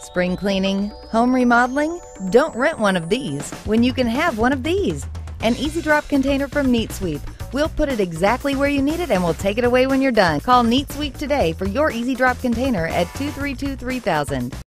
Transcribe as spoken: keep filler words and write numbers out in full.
Spring cleaning, home remodeling? Don't rent one of these when you can have one of these. An Easy Drop container from NeatSweep. We'll put it exactly where you need it and we'll take it away when you're done. Call NeatSweep today for your Easy Drop container at two three two, three thousand.